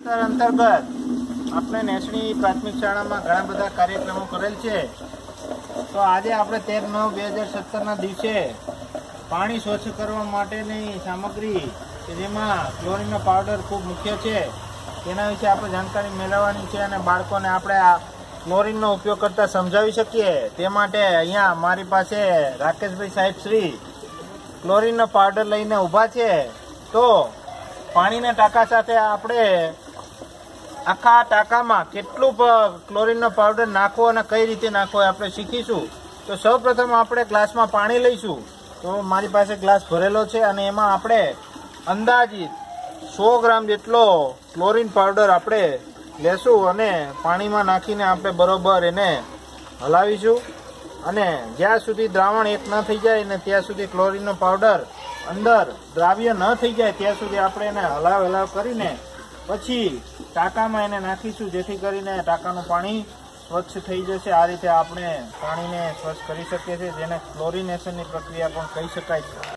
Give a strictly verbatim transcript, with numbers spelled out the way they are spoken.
ખાતર અંતર્ગત આપણે નેસણી પ્રાથમિક શાળામાં ઘણા બધા કાર્યક્રમો કરેલ છે। તો આજે આપણે તેર નવ બે હજાર સત્તરના દિવસે પાણી સ્વચ્છ કરવા માટેની સામગ્રી કે જેમાં ક્લોરીનનો પાવડર ખૂબ મુખ્ય છે તેના વિશે આપણે જાણકારી મેળવવાની છે અને બાળકોને આપણે આ ક્લોરીનનો ઉપયોગ કરતા સમજાવી શકીએ તે માટે અહીંયા મારી પાસે રાકેશભાઈ સાહેબ શ્રી ક્લોરીનનો પાવડર લઈને ઊભા છે। તો પાણીના ટાંકા સાથે આપણે આખા ટાંકામાં કેટલું ક્લોરીનનો પાવડર નાખવો અને કઈ રીતે નાખવો આપણે શીખીશું। તો સૌપ્રથમ આપણે ગ્લાસમાં પાણી લઈશું। તો મારી પાસે ગ્લાસ ભરેલો છે અને એમાં આપણે અંદાજિત સો ગ્રામ જેટલો ક્લોરીન પાવડર આપણે લેશું અને પાણીમાં નાખીને આપણે બરોબર એને હલાવીશું અને જ્યાં સુધી દ્રાવણ એક ન થઈ જાય ને ત્યાં સુધી ક્લોરીનનો પાવડર અંદર દ્રાવ્ય ન થઈ જાય ત્યાં સુધી આપણે એને હલાવ હલાવ કરીને પછી ટાંકામાં એને નાખીશું જેથી કરીને ટાંકાનું પાણી સ્વચ્છ થઈ જશે। આ રીતે આપણે પાણીને સ્વચ્છ કરી શકીએ છીએ જેને ક્લોરીનેશનની પ્રક્રિયા પણ કહી શકાય છે।